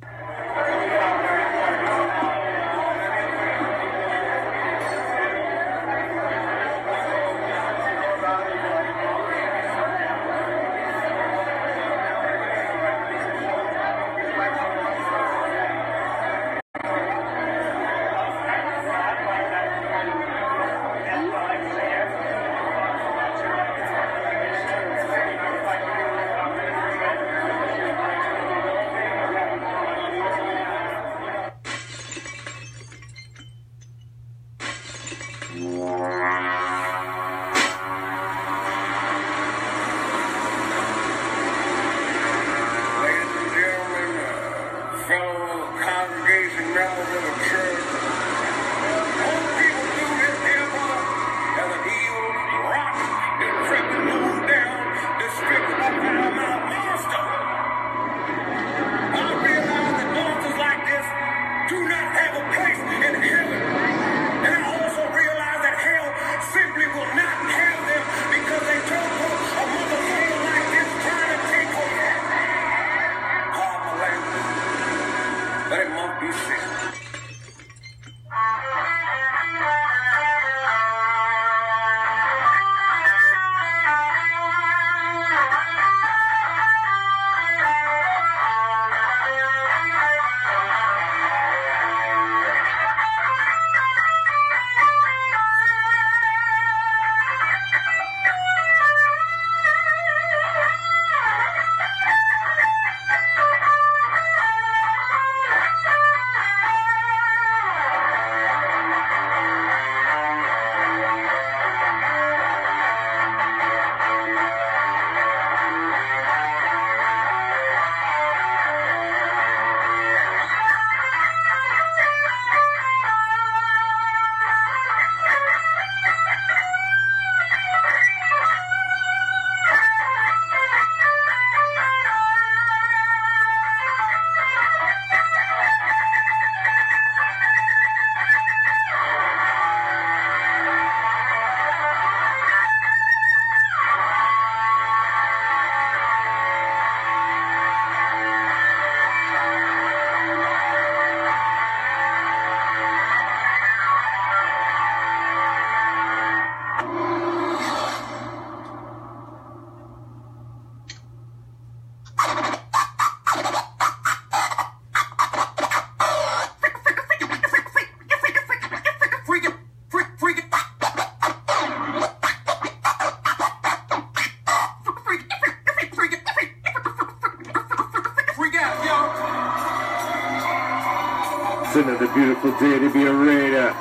It's another beautiful day to be a Raider,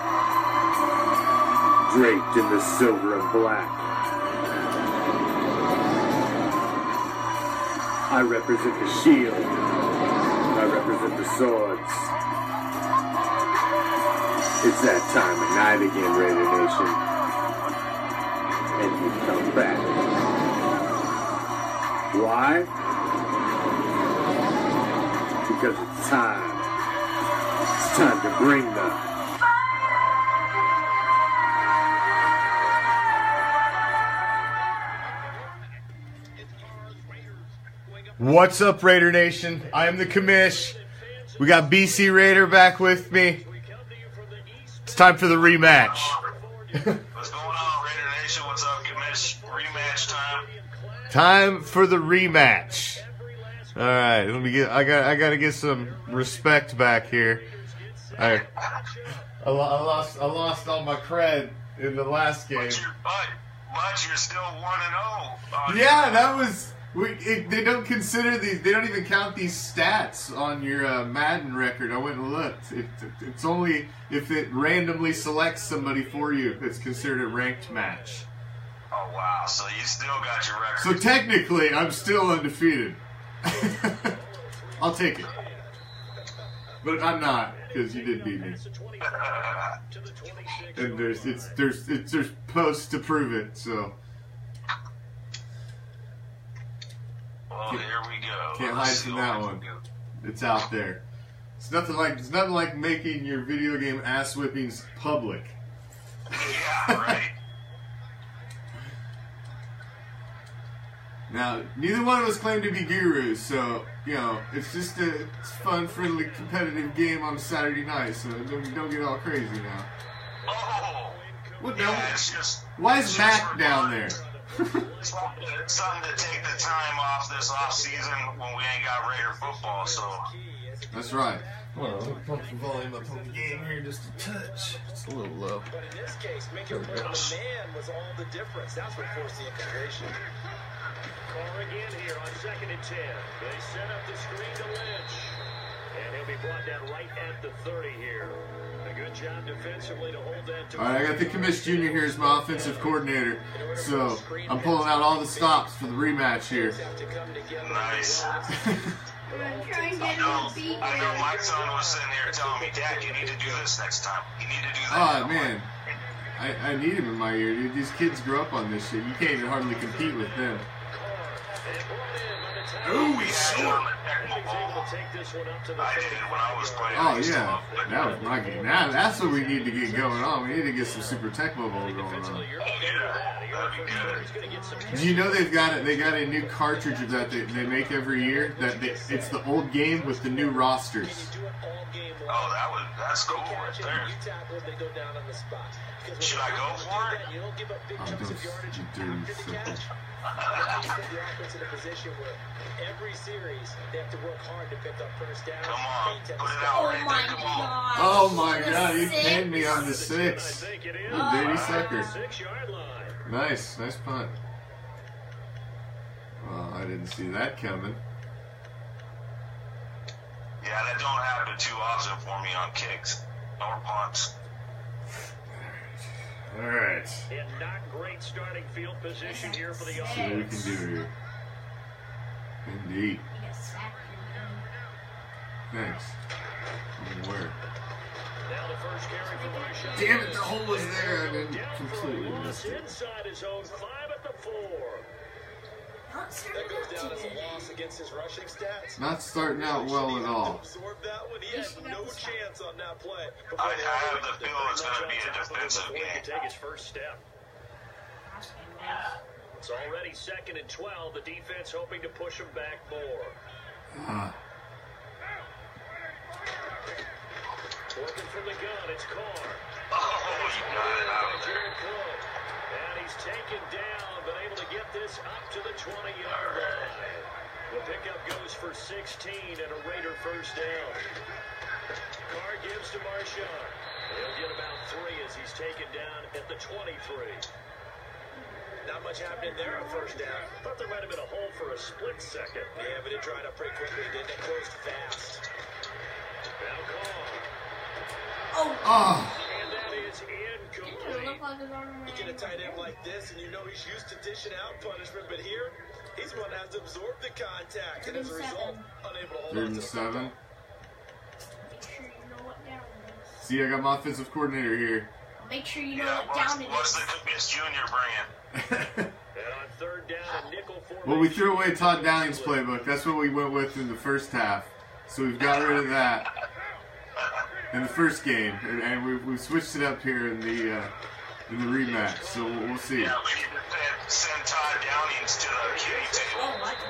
draped in the silver and black. I represent the shield. I represent the swords. It's that time of night again, Raider Nation. And you come back. Why? Because it's time. It's time to bring them. What's up, Raider Nation? I am the Commish. We got BC Raider back with me. It's time for the rematch. What's going on, Raider Nation? What's up, Commish? Rematch time. Time for the rematch. All right, let me get. I gotta get some respect back here. I lost all my cred in the last game. But you're still 1-0. Yeah, that was. They don't consider these. They don't even count these stats on your Madden record. I went and looked. It's only if it randomly selects somebody for you. It's considered a ranked match. Oh wow! So you still got your record. So technically, I'm still undefeated. I'll take it, but I'm not because you did beat me. And there's posts to prove it. So. Well, here we go. Can't hide from that one. It's out there. It's nothing like making your video game ass whippings public. Yeah, right. Now, neither one of us claim to be gurus, so, you know, it's just a fun, friendly, competitive game on a Saturday night, so don't get all crazy now. Oh, What yeah, now? it's just. Why it's is just Mac for down fun. there? It's something to take the time off this off season when we ain't got Raider football, so. That's right. Well, let me pump the volume up on the game here just a touch. It's a little low. But in this case, making play on the man was all the difference. That's what forced the incompletion. Carr again here on 2nd and 10. They set up the screen to Lynch. And he'll be brought down right at the 30 here. A good job defensively to hold that to. All right, I got the Commish Jr. here as my offensive coordinator, so I'm pulling out all the stops for the rematch here. Nice. I'm trying to get No, him to beat I know you. my son was sitting here telling me, Dad, you need to do this next time. You need to do that. Oh man, I need him in my ear, dude. These kids grow up on this shit. You can't even hardly compete with them. Ooh, he's short. I did it when I was playing. I Oh used to yeah, love it. that was my game. Now that's what we need to get going on. We need to get some Super Tecmo Bowl going on. Oh, yeah, that'd be good. Do you know they've got it? They got a new cartridge that they make every year. It's the old game with the new rosters. Oh, that's cool right there. Should I go for it? Oh, don't you dirty sucker. Every series they have to work hard to pick up first down. Come on, put it out Oh right my there. Come on. god. Oh my god, he Six. pinned me on the 6. You dirty sucker. 6-yard line. Nice punt. Well, I didn't see that coming. Yeah, that don't happen too often for me on kicks or punts. Alright. In not great starting field position here for the See what we offense. can do here. Indeed. Yes, Thanks. Where? Now the first carry for Marshawn. Damn it, the hole was there. I didn't Down for a completely loss missed it. inside his own 5 at the 4. Not That starting goes out down as a today. loss against his rushing stats. Not starting out well at all. Absorb that one. He had no chance on that play. I have the feeling it's going to be a defensive Before he game. can take his first step. It's already 2nd and 12. The defense hoping to push him back more. Ah, Working from the gun, it's Carr. Oh, you got it out of there. And he's taken down, but able to get this up to the 20-yard line. The pickup goes for 16 and a Raider first down. Carr gives to Marshawn. He'll get about 3 as he's taken down at the 23. Not much happening there on first down. Thought there might have been a hole for a split second. Yeah, but it dried up pretty quickly, didn't it? Closed fast. Now Carr. Oh, oh, And that is it looked incomplete. like his arm You get a tight end like this, and you know he's used to dishing out punishment, but here, he's one that has to absorb the contact, and as a result, unable to hold on to the 37. Make sure you know what down it is. See, I got my offensive coordinator here. Make sure you know Yeah, what down it what's is. the Miss Junior bringing? And on 3rd down, a nickel formation. Well, we threw away Todd Downing's playbook. That's what we went with in the first half. So we've got rid of that in the first game, and we switched it up here in the rematch. So we'll see. Yeah, we need to send Todd Downings to the kitty table. Oh, my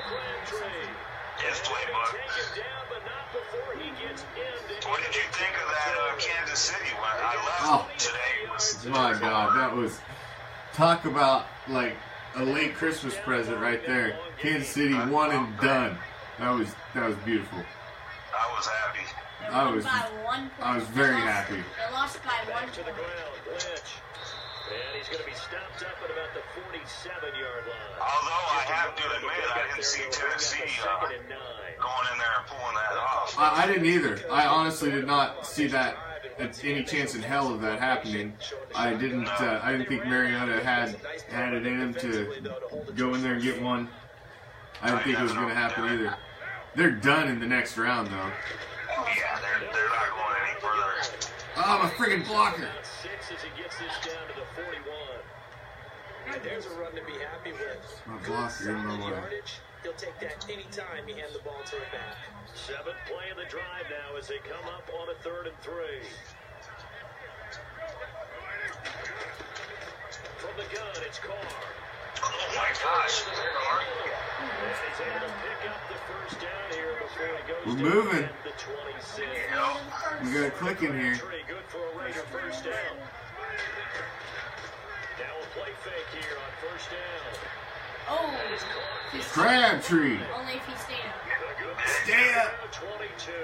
His playbook. Taken down, but not before he gets into. What did you think of that Kansas City when I left Oh. today? Was My God, that was talk about like a late Christmas present right there. Kansas City one and done. That was beautiful. I was happy. They I won was- by 1 point. I was very happy. They lost by 1 Back to the point. ground, Lynch. And he's going to be stopped up at about the 47-yard line. Although I have to admit, I didn't see Tennessee Second and 9. going in there and pulling that off. I didn't either. I honestly did not see that any chance in hell of that happening. I didn't think Mariota had it in him to go in there and get one. I didn't think it was going to happen either. They're done in the next round though. Yeah, they're not going any further. Oh, my friggin' blocker! About 6 as he gets this down to the 41. And there's a run to be happy with. My Good blocker in my solid way. yardage. He'll take that any time you hand the ball to him back. 7th play of the drive now as they come up on a 3rd and 3. From the gun, it's Carr. Oh my gosh, where are you? he's able to pick up the first down here before he goes We're to moving. the 26. We got a click in here. Good for a Raider first down. Now a play fake here on first down. Oh, Crabtree. only if he stayed up. Stay up. 22.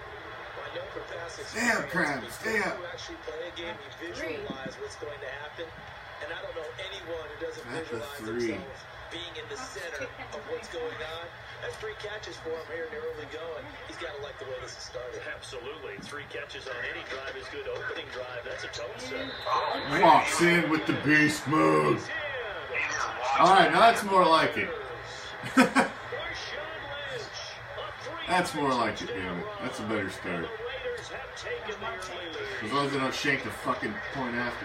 Stay up, Crab. Stay up. You actually play a game, you visualize what's going to happen. And I don't know anyone who doesn't That's a visualize 3. themselves being in the center of what's going on. That's 3 catches for him here in the early going. He's got to like the way this is started. Absolutely. 3 catches on any drive is good. Opening drive, that's a tone setter. Walks in with the beast mode. Alright, now that's more like it. That's more like it, damn it. That's a better start. As long as they don't shake the fucking point after.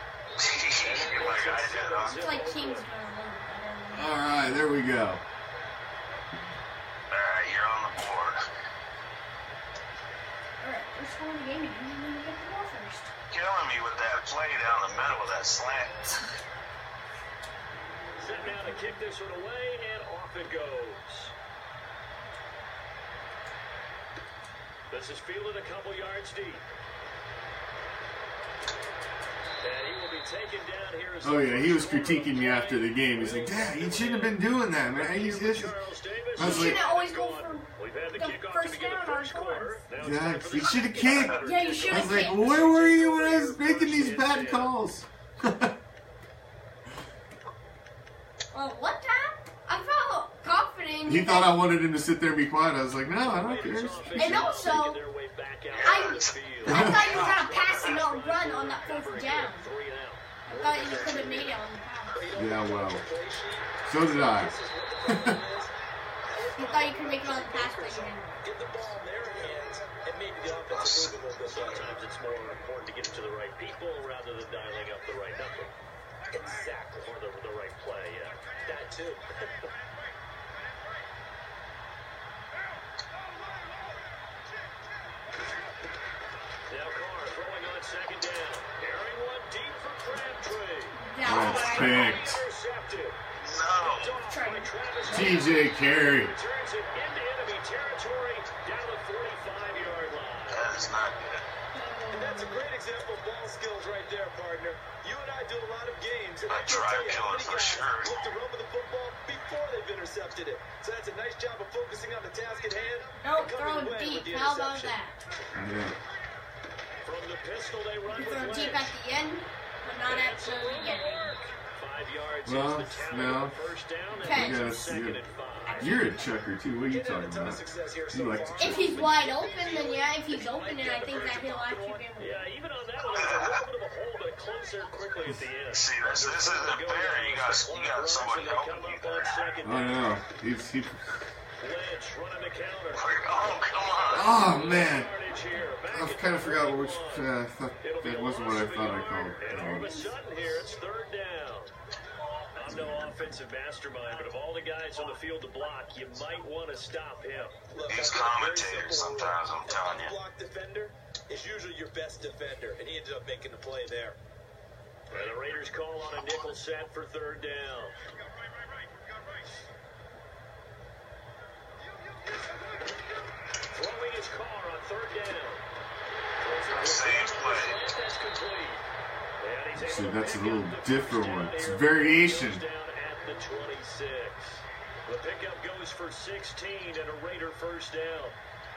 It's like Kings. Alright, there we go. Alright, you're on the board. Alright, we're scoring the game. You didn't even get the ball first. Killing me with that play down the middle with that slant. Set now to kick this one away, and off it goes. This is fielded a couple yards deep. And he will be taken down here. Oh yeah, he was critiquing me after the game. He's like, Dad, you shouldn't have been doing that, man. He's just... I You was like, shouldn't always go for We've had the the kickoff first to begin down the on first quarter. scores. Now it's yeah, time for you the should have second kicked. Yeah, you I should was have like, kicked. where were you when I was making these bad calls? Well, what time? I felt confident. He thought I wanted him to sit there and be quiet. I was like, no, I don't care. And also, I thought you were going to pass and not run on that 4th down. I thought you could have made it on the pass. Yeah, well, so did I. You thought you could make it on the pass, but you didn't. Get the ball in their hands and maybe the offense will move a little bit better. Sometimes it's more important to get it to the right people rather than dialing up the right number. Exactly. Or the right play, yeah. That too. Now Carr throwing on second down. Carrying one deep for Crabtree. That's picked. Intercepted. No. TJ Carey. Turns it into enemy territory down the 45-yard line. That is not good. And that's a great example of ball skills right there, partner. You and I do a lot of games, and I A can drive tell you how killer many for guys sure. look to run with the football before they've intercepted it. So that's a nice job of focusing on the task at hand. Don't and throw coming away deep. with the How about interception. that? Yeah. From the pistol, they run You with throw deep legs. at the end, but not at the beginning. 5 yards Well, is the count no. on the first down. Okay. And Yeah, it's second and 5. You're a chucker, too. What are you Getting talking a ton of about? success here You so like to far. chuck. If he's wide open, then yeah. If he's open, then I think that he'll actually be able to. Yeah, even on that one, there was a little bit of a hole, but it closed there quickly at the end. See, this isn't fair. You got somebody helping you there. I know. He... Lynch running the counter. Oh, come on. Oh, man. Yardage here. Back I at kind of the forgot 40. which... I thought that wasn't what I thought I called. And all of a sudden here, it's third down. I'm no offensive mastermind, but of all the guys on the field to block, you might want to stop him. Look, These I've got a very commentators simple rule. sometimes, I'm A telling you. block defender is usually your best defender, and he ended up making the play there. And the Raiders call on a nickel set for third down. Throwing his car on third down. Same play. That's complete. And he's able See, to that's a pick little up the first different down one. It's here. a variation. Goes down at the 26. The pickup goes for 16 and a Raider first down.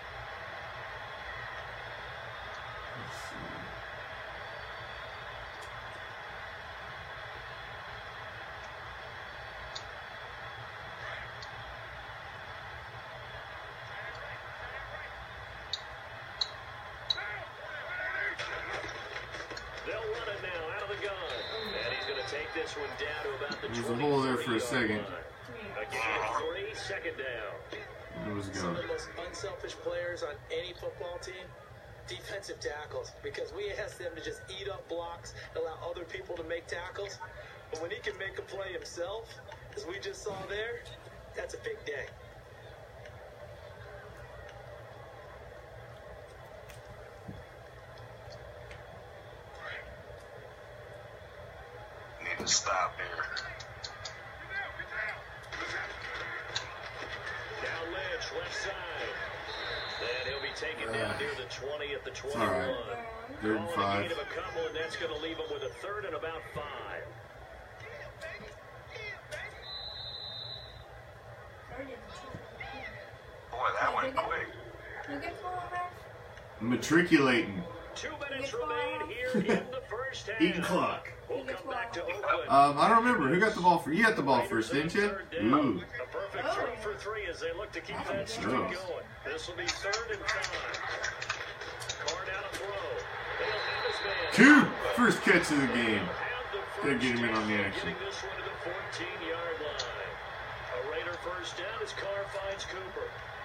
They'll run it now out of the gun. And he's going to take this one down to about the There's a hole there for a 23-yard second. line. Again, 3, second down. It was Some of going. the most unselfish players on any football team, defensive tackles, because we ask them to just eat up blocks, allow other people to make tackles. But when he can make a play himself, as we just saw there, that's a big day. Need to stop here. pitch left side. And he'll be taken down near the 20 at the 21. All right. 3rd and 5. Gain of a couple, and that's going to leave him with a 3rd and about 5. Boy, that went quick. Matriculating. 2 minutes remain here in the first half. Eating clock. We'll come back to Oakland. I don't remember. Who got the ball first? You got the ball first, didn't you? Ooh. A perfect 3 for 3 as they look to keep that streak going. This will be 3rd and 5. Carr down a throw. They'll have his man. 2. First catch of the game. Gotta get him in on the action. Getting this one to the 14-yard line. A Raider first down as Carr finds Cooper.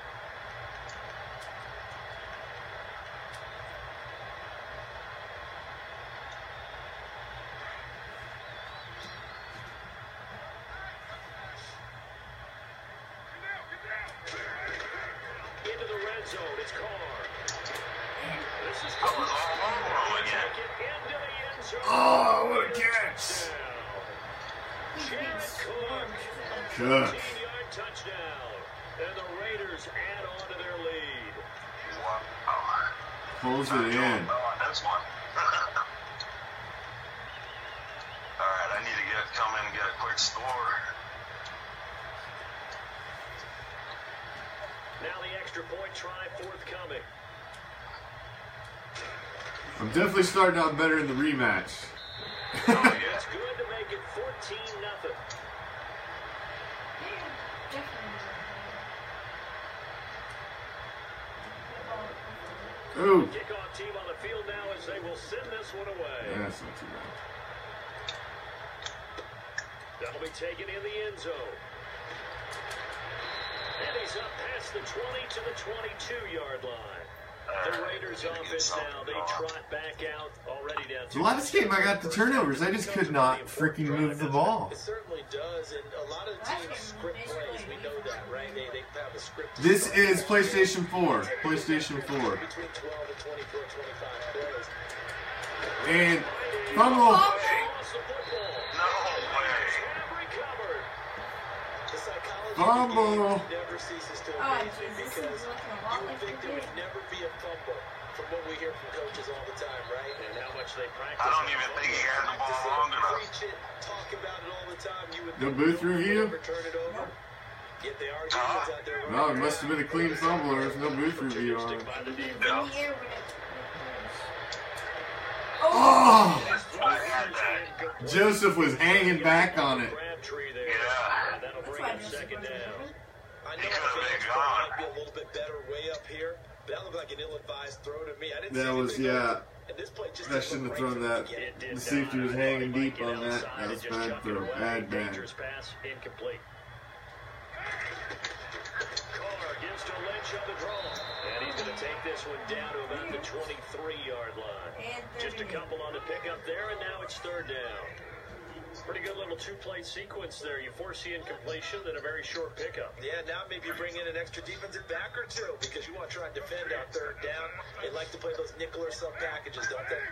Into the red zone, it's Carr. This is Carr. Take it into the end zone. Oh, what a catch! Jared Cook. Cook. 15-yard touchdown. And the Raiders add on to their lead. Wow. Pulls it in. That's one. All right, I need to come in and get a quick score. Now the extra point try forthcoming. I'm definitely starting out better in the rematch. It's good to make it 14-0. Ooh. Kickoff team on the field now as they will send this one away. Yeah, that's not too bad. That'll be taken in the end zone. And he's up past the 20 to the 22-yard line. The Raiders offense now, they trot back out already down. So a lot of this game I got the turnovers. I just could not freaking move the ball. It certainly does, and a lot of teams script plays. We know that, right? They have a script. This is PlayStation 4. PlayStation 4. Between 12 and 24, 25 plays. And fumble. No way. The psychology Fumble. never ceases to amaze me because you would think there would never be a fumble from what we hear from coaches all the time, right? And how much they practice. I don't even think he had the ball long enough. Preach it, talk about it all the time. You would No think booth they would review? never turn it over. Yet they are humans out there. No, it must have been a clean fumble. There's no booth review on it. By the defense. Yeah. Oh! I had that. Joseph was hanging back on it. Crabtree there. Yeah. And that'll bring him 2nd down. I know He could've been fans gone. might be a little bit better way up here. But that looked like an ill-advised throw to me. I didn't That see was, anything yeah. And this play just I didn't shouldn't look have right thrown from that. beginning. It did The safety not. was I thought hanging he might deep get on that. outside That and was just bad chucked it throw. away. Bad. Dangerous pass, incomplete. Carr gives to Lynch on the draw. And he's going to take this one down to about the 23-yard line. Just a couple on the pickup there, and now it's 3rd down. Pretty good little 2-play sequence there. You foresee incompletion, then a very short pickup. Yeah, now maybe you bring in an extra defensive back or two because you want to try and defend on 3rd down. They like to play those nickel or sub packages, don't they?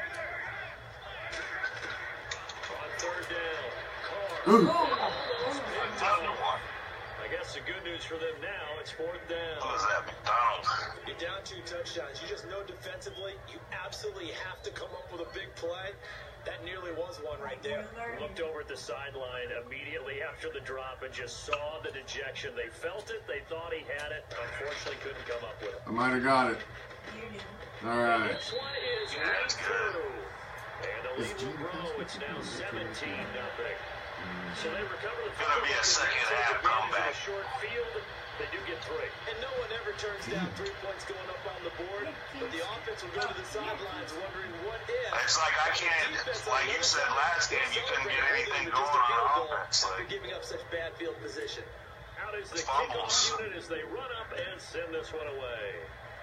On 3rd down, Carr. Ooh. Almost picked Another up. one. I guess the good news for them now, it's 4th down. What was that, McDonald's? You're down 2 touchdowns. You just know defensively, you absolutely have to come up with a big play. That nearly was one right there. Looked over at the sideline immediately after the drop and just saw the dejection. They felt it. They thought he had it. Unfortunately, couldn't come up with it. I might have got it. All right. This one is Yeah, right it's good. through. And the lead will grow. It's now 17-0. So they recover the Gonna be a second half comeback. Short field. They do get 3. And no one ever turns down 3 points going up on the board, but the offense will go to the sidelines wondering what if. It's like I can't, like you said last game, you couldn't get anything going on offense. After Like, giving up such bad field position. Out is the Fumbles. kickoff unit as they run up and send this one away.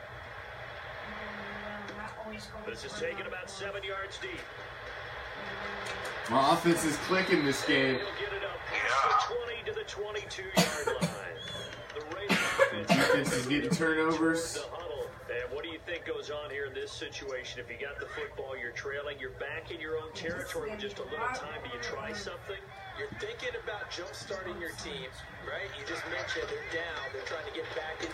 This is taken about 7 yards deep. My offense is clicking this game. He'll get it up past the 20 to the 22-yard line. The Raiders offense Defense is getting turnovers. the huddle. And what do you think goes on here in this situation? If you got the football, you're trailing, you're back in your own territory with just a little time. Do you try something? You're thinking about jump-starting your team, right? You just mentioned they're down. They're trying to get back in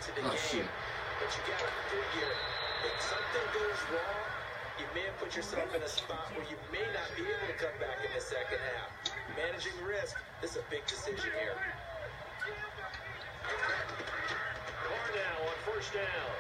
shit. But you got to figure, if something goes wrong, you may have put yourself in a spot where you may not be able to come back in the second half. Managing risk, this is a big decision here. Cornell on first down.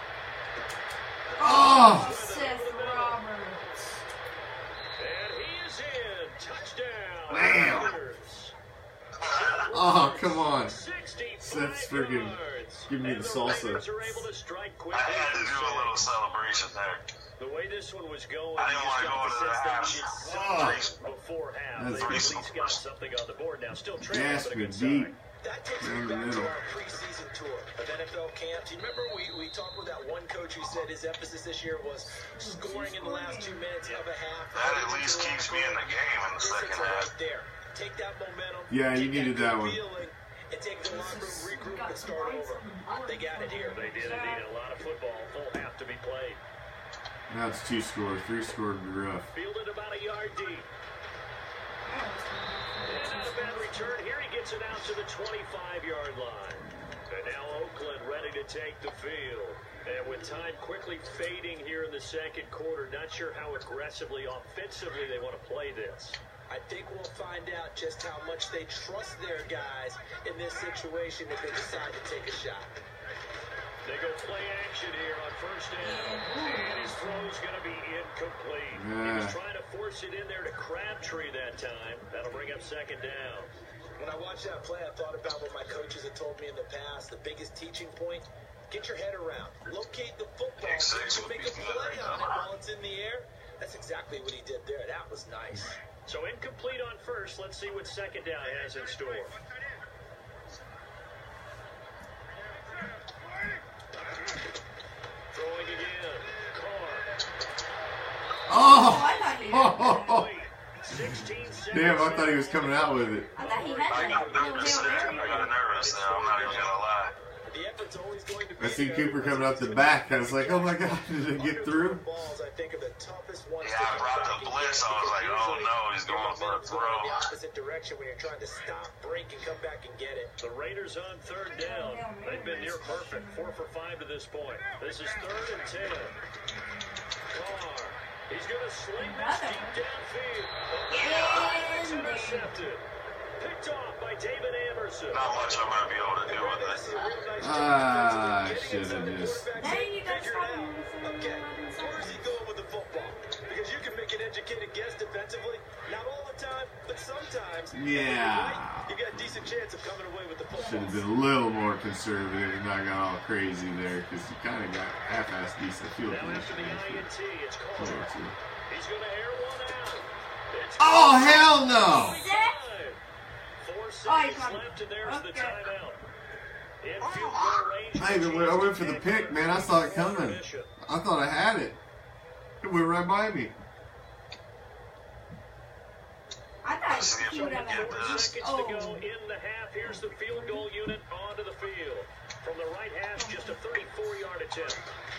Oh! Seth Roberts. And he is in. Touchdown. Damn. Raiders. Oh, come on. 65 Seth's freaking yards. giving me And the salsa. Raiders are able to strike I quickly. had to do a little celebration there. The way this one was going, I didn't you just want to go got the into the sense that half. we did something before half. That's They at pretty least got something on the board now. Still trailing, Gas but a me good deep. sign. That takes Down me the back to middle. our preseason tour of NFL camps. You remember we talked with that one coach who said his emphasis this year was scoring in the last 2 minutes of a half. That at least keeps me in the game in the This second is right half. there. Take that momentum. Yeah, you get needed that good one. feeling, and take the locker room, regroup, and start over. They got it here. They did indeed. A lot of football. Full half to be played. Now it's 2 score. 3 score would be rough. Fielded about a yard deep. And on a bad return, here he gets it out to the 25-yard line. And now Oakland ready to take the field. And with time quickly fading here in the second quarter, not sure how aggressively, offensively they want to play this. I think we'll find out just how much they trust their guys in this situation if they decide to take a shot. They go play action here on first down. And his throw's going to be incomplete. He was trying to force it in there to Crabtree that time. That'll bring up second down. When I watched that play, I thought about what my coaches had told me in the past. The biggest teaching point, get your head around. Locate the football so you can make a play on it while it's in the air. That's exactly what he did there. That was nice. So incomplete on first. Let's see what second down has in store. Throwing again. Carr. Oh! 16 Damn, I thought he was coming out with it. I thought he I had got that. nervous there. I got nervous there. I'm not even gonna lie. The effort's always going to be I seen there. Cooper coming out the back. I was like, oh my god, did it get through? Balls, I think, are the toughest ones Yeah, to I come brought back the and blitz. get I was like, because oh usually no, he's your going for a momentum's going in the throw. opposite direction when you're trying to stop, break, and come back and get it. The Raiders on third down. They've been near perfect. 4 for 5 to this point. This is 3rd and 10. Carr. He's going to sling this deep downfield. It's intercepted. Picked off by David Anderson. Not much I'm gonna be able to do with it. I should have just. There you go, Okay, where's he going with the football? Because you can make an educated guess defensively. Not all the time, but sometimes. Yeah. You got a decent chance of coming away with the football. Should have been a little more conservative and not got all crazy there because you kind of got half-assed decent field Now after position. the INT, it's Carr. He's going to air one out. It's Oh, hell no! 4 seconds left, and there's the timeout. In field goal range. I went for the pick, man. I saw it coming. I thought I had it. It went right by me. I thought he would have Get had this. Seconds to go in the half. Here's the field goal unit onto the field. From the right hash, just a 34-yard attempt.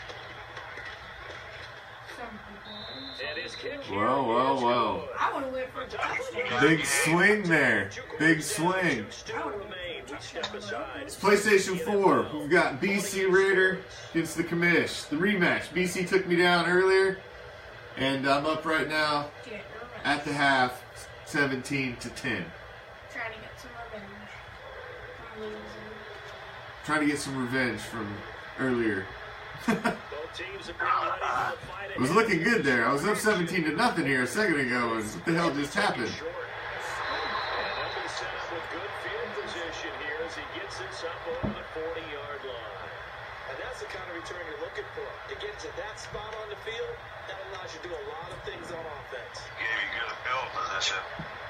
And his kick here Whoa, whoa, is whoa. good. I would have went for a touchdown. Big swing there. Big swing. Still remain. We step aside. It's PlayStation 4. We've got BC Raider against the Commish. The rematch. BC took me down earlier, and I'm up right now at the half, 17-10. Trying to get some revenge from losing. Trying to get some revenge from earlier. Both teams have been ready for the fight. It was looking good there. I was up 17-0 here a second ago, and what the hell just happened? Short. And they'll be set up with good field position here as he gets this up over the 40-yard line. And that's the kind of return you're looking for. To get to that spot on the field, that allows you to do a lot of things on offense. Gave you good field position.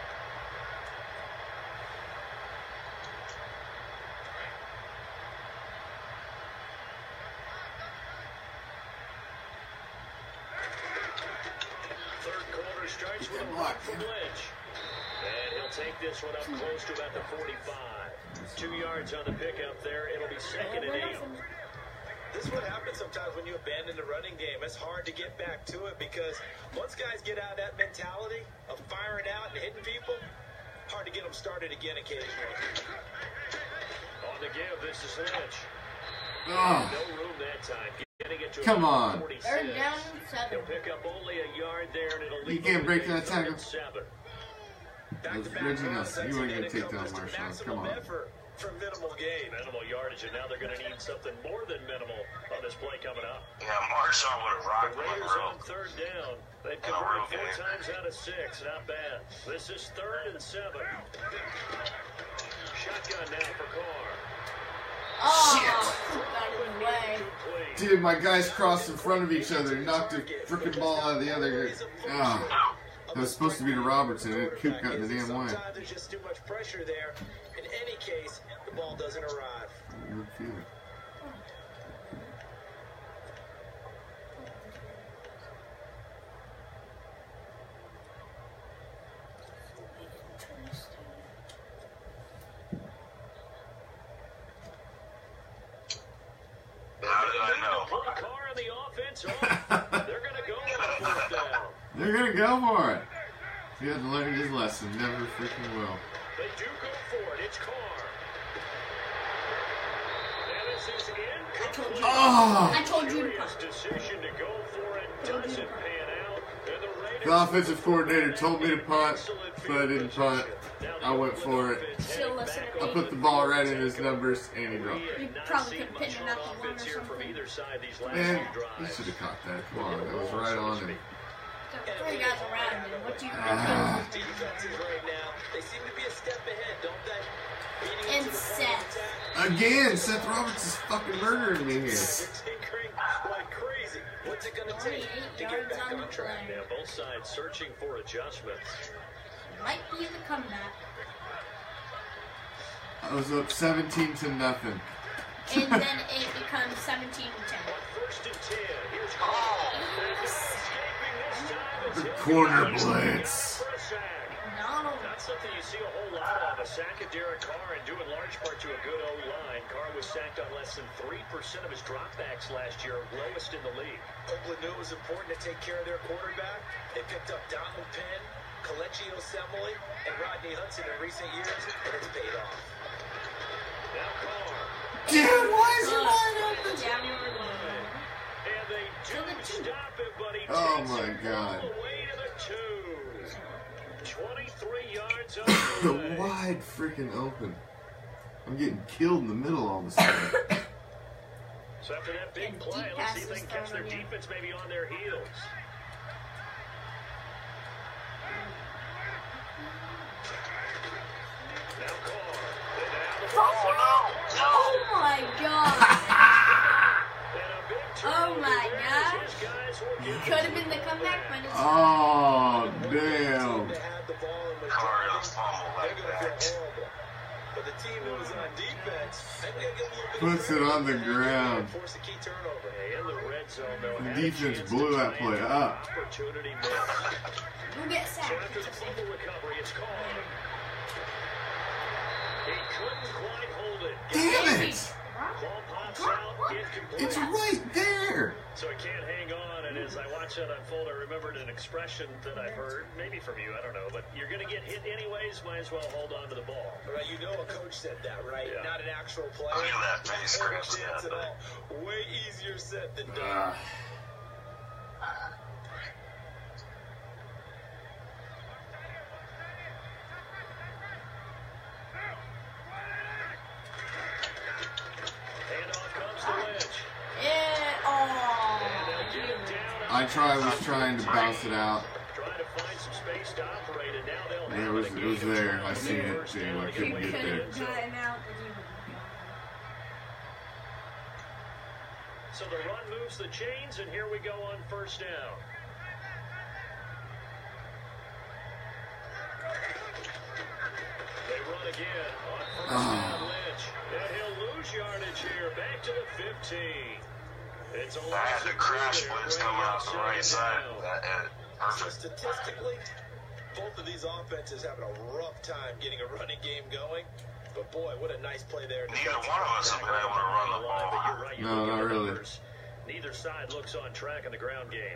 Third quarter starts with a block from Lynch. And he'll take this one up close to about the 45. 2 yards on the pickup there. It'll be 2nd and 8. This is what happens sometimes when you abandon the running game. It's hard to get back to it because once guys get out of that mentality of firing out and hitting people, hard to get them started again occasionally. On the give, this is Lynch. Oh. No room that time. Getting it to Come on. 46. Third down, He'll 7. pick up only a yard there, and it'll You leave can't him break with that third tackle. and 7. That was Reggie Nelson. You weren't going to take down Marshawn. Come on. For minimal gain. Minimal yardage, and now they're going to need something more than minimal on this play coming up. Yeah, Marshawn would have The rocked him Raiders real. on third down. They've converted 4 times out of 6. Not bad. This is 3rd and 7. Shotgun now for Carr. Oh, got in the way. Complete. Dude, my guys crossed in front of each other, knocked the frickin' ball out of the other. Ah, that was supposed to be to Robertson, and Coop got in the damn way. Sometimes there's just too much pressure there. In any case, the ball doesn't arrive. Good feeling. How did I know? Put Carr on the offense off. They're going to go on 4th down. They're gonna go for it. He hasn't learned his lesson. Never freaking will. They do go for it. It's Carr. And this is incomplete. Oh! I told you to Curious punt. decision to go for it doesn't pan out. And the Raiders The offensive coordinator told me to punt, but I didn't punt. I went for it. Still listen to I me. put the ball right in his numbers, and he dropped it. You probably could have pinned him out the one or something. Man, he should have caught that. Come on, that was right on him. There were 3 guys around him. What do you Ah. think? Defenses right now, they seem to be a step ahead, don't they? Beating And into the Seth. attack. Again, Seth Roberts is fucking murdering me here. They're tinkering like crazy. What's it gonna take 28 to get yards back on on the track? play. Yeah, both sides searching for adjustments. Might be the comeback. I was up 17 to nothing. And then it becomes 17 to 10. On 1st and 10, here's Carr. Escaping this time The until corner he gets blitz. for a sack. Donald. Not something you see a whole lot of. A sack of Derek Carr, and due in large part to a good O-line. Carr was sacked on less than 3% of his dropbacks last year, lowest in the league. Oakland knew it was important to take care of their quarterback. They picked up Donald Penn, Kelechi Osemele, and Rodney Hudson in recent years, and it's paid off. Now Carr. Dude, why is he Look, wide open? down the road. And they do To the 2. stop him, but he Oh takes my it God. all the way to the 2. 23 yards on the play. Wide freaking open. I'm getting killed in the middle all of a sudden. So after that big And play, deep let's see if they passes can catch their thrown again. defense maybe on their heels. Now Carr. Oh my god. And a big Oh turnover my there gosh. as his guys will get Could have been the comeback, but it's Oh, damn. They had the ball and was Carr driving. don't fumble They're like gonna that. feel horrible. But the team that was on defense, they're gonna get a little bit of Puts it credit. on the ground. Force a key turnover. in the red zone, though. The had a defense chance blew to that try play and up. Opportunity missed. We'll get So sacked. after the fumble recovery, it's Carr. He couldn't quite hold it. Damn it! Ball pops out, incomplete. It's right there. So he can't hang on, and as I watch that unfold, I remembered an expression that I've heard, maybe from you, I don't know, but you're going to get hit anyways, might as well hold on to the ball. Right, you know a coach said that, right? Yeah. Not an actual player. Look at that face Not Chris a chance got at there. all. Way easier said than done. Ah. Handoff comes to Lynch. Yeah. And they'll Oh. get him down. Was trying to bounce it out. Trying to find some space to operate, and now they'll It have was a there. game I seen it too. I You couldn't could get there. have gotten out, but you wouldn't. So the run moves the chains, and here we go on first down. They run again on first down, Lynch. And he'll lose yardage here, back to the 15. It's a I had the crash blitz coming out the right side. down. That hit. So Perfect. statistically, both of these offenses having a rough time getting a running game going. But boy, what a nice play there. Neither one of us have been able to run the Line, but ball. you're right, you No, look at not the really. numbers. Neither side looks on track in the ground game.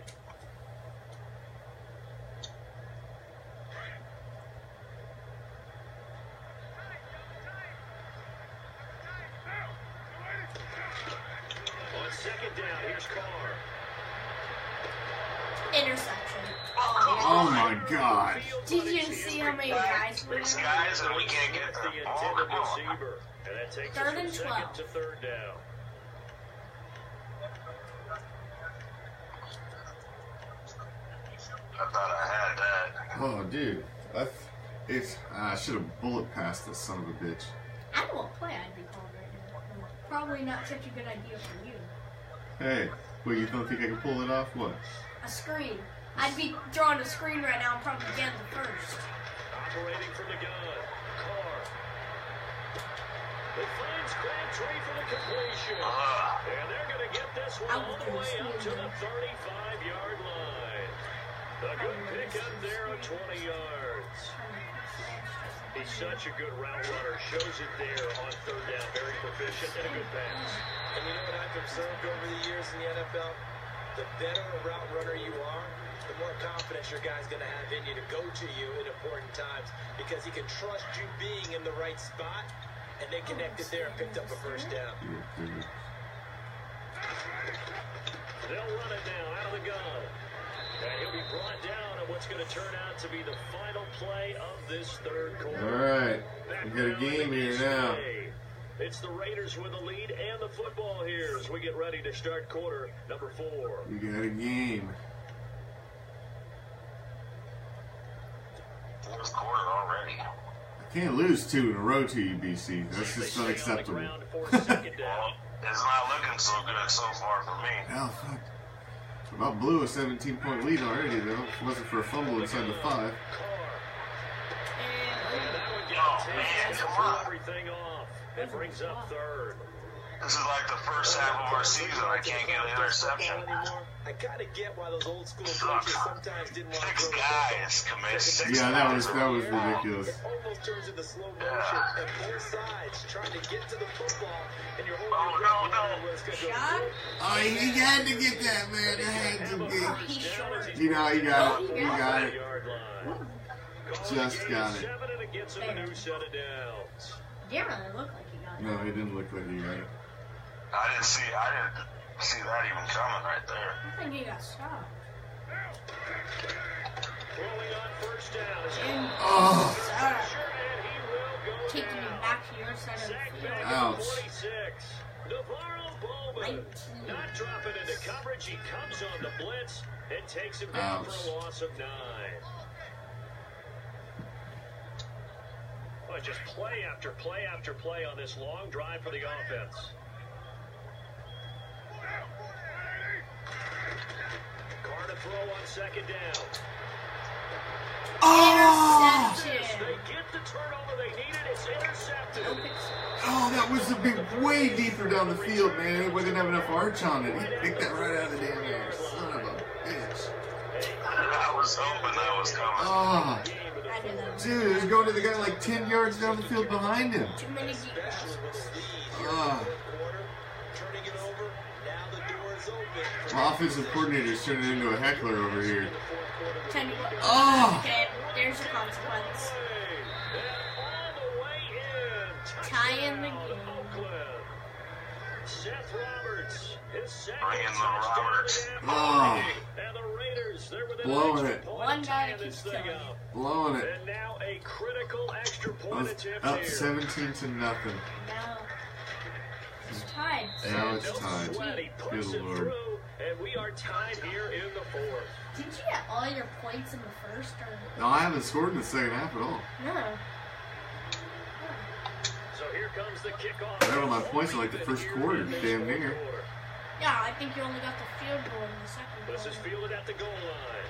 second down. Here's Carr. Interception. Oh my God. Did you see how many guys were These there? guys, and we can't get The the ball. intended Come on. receiver. And that takes Third us and from second 12. to third down. I thought I had that. Oh, dude. I should have bullet passed this son of a bitch. I know what play I'd be called right now. Probably not such a good idea for you. Hey, wait, you don't think I can pull it off? What? A screen. I'd be throwing a screen right now and probably getting the first. Operating from the gun. Carr. It finds Crabtree for the completion. And they're going to get this one all the way up to the 35-yard line. A good pickup there of 20 yards. He's such a good route runner. Shows it there on third down. Very proficient and a good pass. And you know what I've observed over the years in the NFL? The better a route runner you are, the more confidence your guy's going to have in you to go to you in important times because he can trust you being in the right spot, and they connected there and picked up a first down. They'll run it now out of the gun. And he'll be brought down on what's going to turn out to be the final play of this third quarter. All right, we got a game here now. It's the Raiders with the lead and the football here as we get ready to start quarter number 4. We got a game. Fourth quarter already. I can't lose 2 in a row to you, BC. That's just unacceptable. Well, it's not looking so good so far for me. Hell, fuck. About blew a 17-point lead already, though. If it wasn't for a fumble inside the 5. Oh, man, come on. Everything off. It brings up third. This is like the first half of our season. I can't get an interception. I kind of get why those old school coaches sometimes didn't want to 6 throw guys commit 6 Yeah, that was times. ridiculous. It almost turns into slow motion, and both sides trying to get to the football, and you're holding your breath where it's going to Shot? go. Oh, he had to get that, man. I had to get. He's short. You know, he got it. He got it. Yard line. Just got it. 7 and it gets him a new set of downs. Didn't really look like he got it. No, he didn't look like he got it. I didn't see that even coming right there. I think he got stopped. Throwing on first down is And Oh, and he will go taking him down. back to your side of the Sack field. back Ouch. at 26. Navarro Bowman 19. not dropping into coverage. He comes on the blitz and takes him down Ouch. for a loss of 9. Well, just play after play after play on this long drive for the offense. Carr to throw on second down. oh, Interception. They get the turnover they needed. It's intercepted. No picks. oh, that was a big, way deeper down the field, man. We didn't have enough arch on it. He picked that right out of the damn air. Son of a bitch. I was hoping that was coming. Oh, I knew that. dude, it was going to the guy like 10 yards down the field behind him. Too many deep passes. Oh. Turning it over, now the door is open. My offensive coordinator's turning into a heckler over here. Tell you what. Oh. Okay, there's your consequence. All the way in. Tying the game. Oakland. Seth Roberts, his second Bring in the touchdown Roberts. of the Oh. afternoon. And the Raiders, they're within Blowing an it. extra point One to guy tie this keeps thing killing up. Blowing it. And now a critical extra point attempt Up here. 17 to nothing. Now it's tied. Now it's Bill tied. Sweaty puts Good it Lord. through, and we are tied here in the 4th. Did you get all your points in the first or No, I haven't scored in the second half at all. no? So here comes the kickoff. I got all my points in like the first quarter, damn near. Yeah, I think you only got the field goal in the second This is quarter. fielded at the goal line.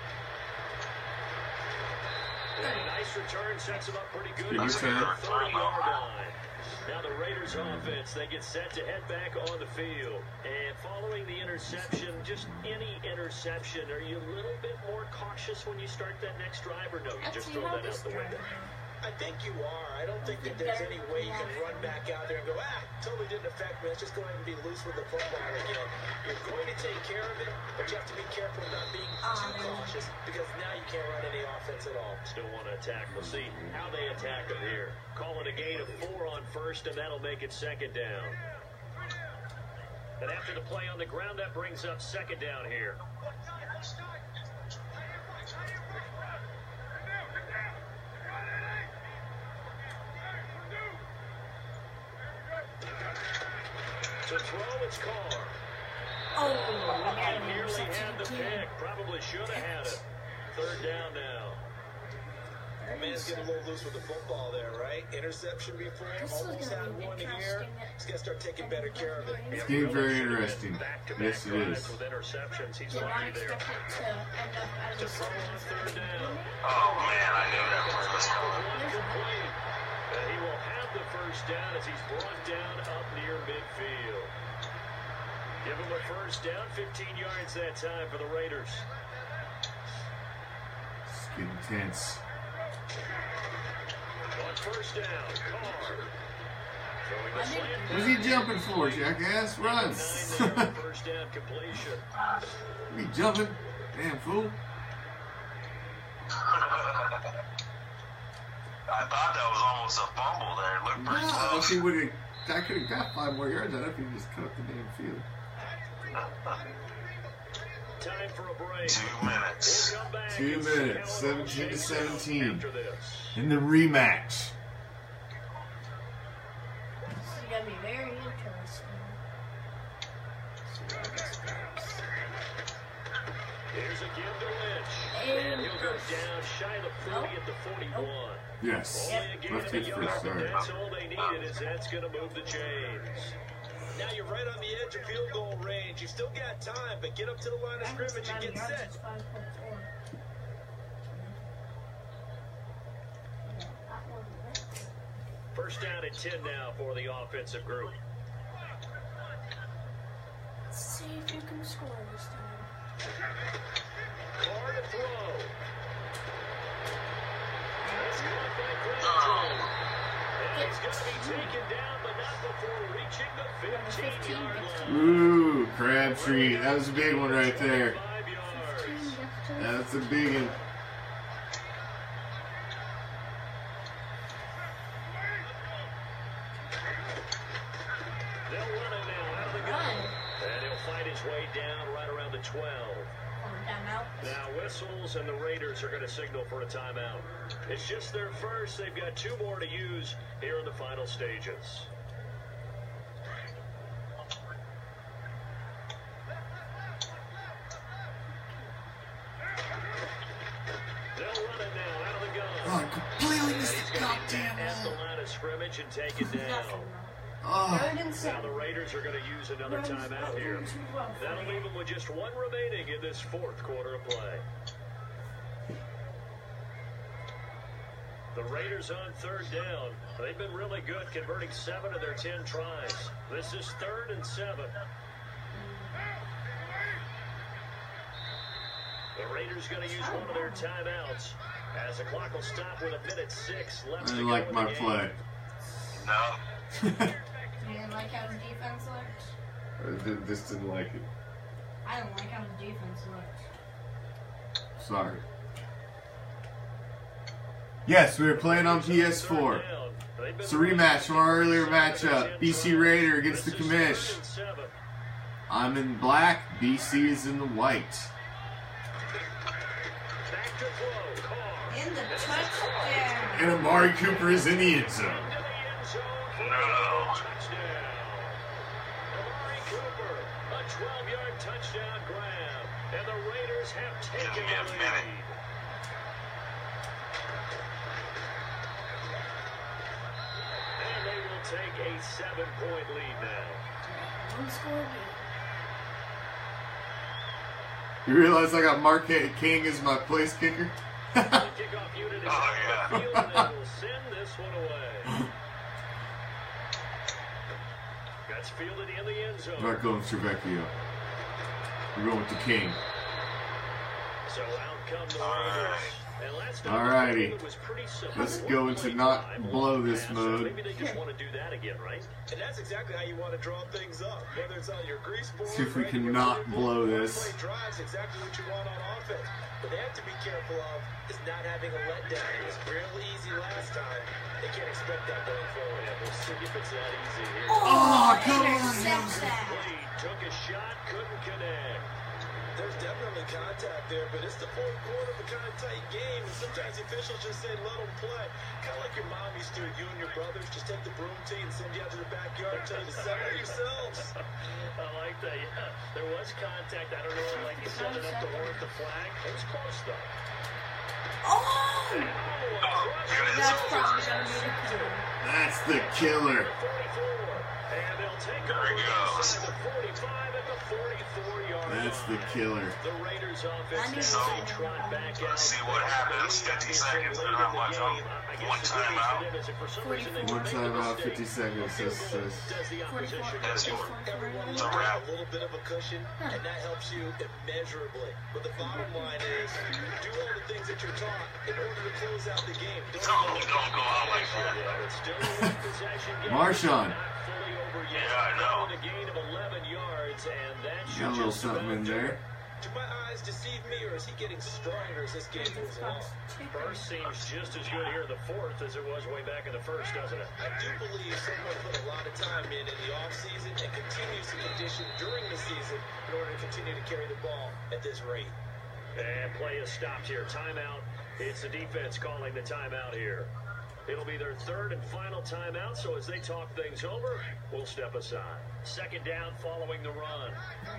And a nice return sets him up pretty good. Good He's return. at the 30-yard line. Now the Raiders offense, they get set to head back on the field. And following the interception, just any interception, are you a little bit more cautious when you start that next drive, or no, you Let's just see throw how that this out the window? drive. I think you are. I don't think that there's any way you can run back out there and go, totally didn't affect me. Let's just go ahead and be loose with the football again. You're going to take care of it, but you have to be careful not being too cautious because now you can't run any offense at all. Still want to attack. We'll see how they attack him here. Calling a gain of 4 on first, and that'll make it second down. And after the play on the ground, that brings up second down here. To throw, it's Carr. Oh, He nearly had the pick. Probably should have had it. Third down now. Man's getting a little loose with the football there, right? Interception before, almost had one here. He's got to start taking better care of it. It's getting very interesting. Yes, it is. With interceptions, he's Did not lucky there. expect it to end up as To a throw on third down. Oh man, I knew that play was coming. Complete. And he will have the first down as he's brought down up near midfield. Give him a first down, 15 yards that time for the Raiders. It's getting tense. On first down, Carr. Throwing the slant. What's he jumping for, jackass? Run! First down completion. He jumping? Damn fool. I thought that was almost a fumble there. It looked pretty Wow, close. he would have. I could have got 5 more yards out of it if he just cut up the damn field. Time for a break. 2 minutes. We'll come back 2 and see minutes, how it all 17 to shakes out 17. after this. In the rematch. This is going to be very interesting. Here's a give to Lynch. And he'll go down shy of the 40 at the 41. Yes. Only a gain Let's of a get yard, first but start. that's all they needed, as that's going to move the chains. Now you're right on the edge of field goal range. You still got time, but get up to the line of scrimmage and get set. First down at 10 now for the offensive group. Let's see if you can score this time. Carr to throw. That's caught by Crabtree. And he's going to be taken down, but not before reaching the 15-yard line. Ooh, Crabtree. That was a big one right there. 5 yards. That's a big one. They'll run it now out of the gun. And he'll fight his way down right around the 12. Now whistles and the Raiders are going to signal for a timeout. It's just their first. They've got 2 more to use here in the final stages. They'll run it now out of the gun. Oh, completely And missed he's the going to be goddamn at the ball. line of scrimmage and take it down. Oh, Third and Now seven. the Raiders are going to use another timeout here. That'll leave them with just 1 remaining in this 4th quarter of play. The Raiders on third down. They've been really good, converting 7 of their 10 tries. This is 3rd and 7. The Raiders going to use one of their timeouts as the clock will stop with 1:06 left I to didn't go like in my the game. play. No. You didn't like how his defense looked? I just didn't like it. I don't like how his defense looked. Sorry. Yes, we were playing on PS4. It's a rematch from our earlier matchup. BC Raider against the Commish. I'm in black, BC is in the white. Back to throw, Carr. In the touchdown. And Amari Cooper is in the end zone. No. Touchdown. Amari Cooper, a 12-yard touchdown grab. And the Raiders have taken Give me a the lead. minute. And they will take a 7-point lead now. One score game. You realize I got Marquette King as my place kicker? The kickoff unit is Oh, out yeah. of the field, and they will send this one away. That's fielded in the end zone. I'm not going with Trevecchio. We're going with the King. So out come the All Raiders. right. Alrighty, let's go into not blow this mode. Maybe they just want to do that again, right? And that's exactly how you want to draw things up. Whether it's on your grease board, See if we can not blow this. drives exactly what you want on offense. But they have to be careful of is not having a letdown. It was real easy last time. They can't expect that going forward. Yeah, we'll see if it's that easy here. Oh, come on. Intercept that. Wade took a shot, couldn't connect. There's definitely contact there, but it's the fourth quarter of a kind of tight game, and sometimes the officials just say, let them play. Kind of like your mom used to, you and your brothers, just take the broom tee and send you out to the backyard and tell you to settle yourselves. I like that, yeah. There was contact. I don't know, like you said, enough to warrant the flag. It was close, though. Oh! That's probably going to be the killer. That's the killer. And they'll take There over he goes. inside the 45 at the 44-yard That's the line. killer. The Raiders offense knew as so. they trot back out. Let's see what happens. 50 seconds. They're not much. One timeout. One timeout, 50 seconds. That's That's your. Everyone It's will a get wrap. a little bit of a cushion, and that helps you immeasurably. But the bottom line is, do all the things that you're taught in order to close out the game. Don't go out like that. Marshawn. Yeah, I know. A gain of 11 yards, and that Got a should little just something in about do there. it. Do my eyes deceive me, or is he getting stronger as this game moves along? First seems just as good here in the fourth as it was way back in the first, doesn't it? I do believe someone put a lot of time in the offseason and continues to condition during the season in order to continue to carry the ball at this rate. And play is stopped here. Timeout. It's the defense calling the timeout here. It'll be their third and final timeout, so as they talk things over, we'll step aside. Second down following the run.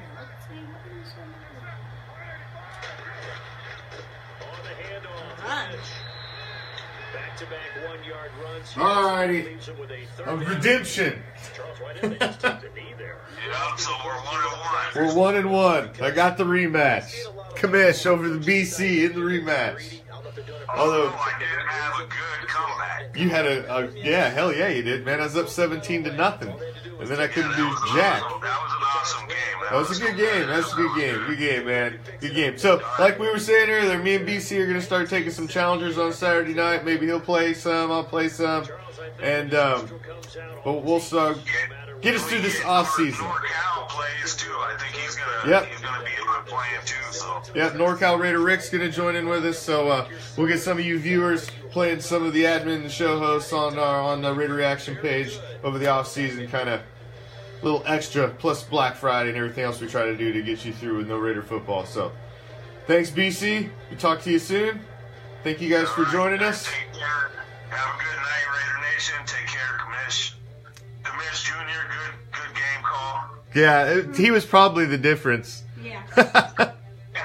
On the handoff. Back-to-back 1-yard runs. Alrighty. Leaves them with a third A down. redemption. Charles, why didn't they just take the knee there? Yeah, so we're 1-1. We're 1-1. I got the rematch. Kamish over the BC in the rematch. Although I did have a good comeback. you had a yeah, hell yeah, you did, man. I was up 17-0, and then I couldn't do jack. That was an awesome game. That was a good game. That's a good game. Good game, man. Good game. So, like we were saying earlier, me and BC are going to start taking some challengers on Saturday night. Maybe he'll play some. I'll play some. And, but we'll get us through this off season. NorCal plays too. I think he's gonna Yep. be playing too. So Yep, NorCal Raider Rick's going to join in with us. So, we'll get some of you viewers playing some of the admin and show hosts on the Raider Reaction page over the off season, kind of little extra, plus Black Friday and everything else we try to do to get you through with no Raider football. So, thanks, BC. We talk to you soon. Thank you guys for joining us. Take care. Have a good night, Raider Nation. Take care, Kamish. Kamish Jr. Good game call. Yeah, he was probably the difference. Yeah.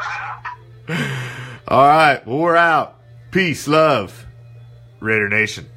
All right, well, we're out. Peace, love, Raider Nation.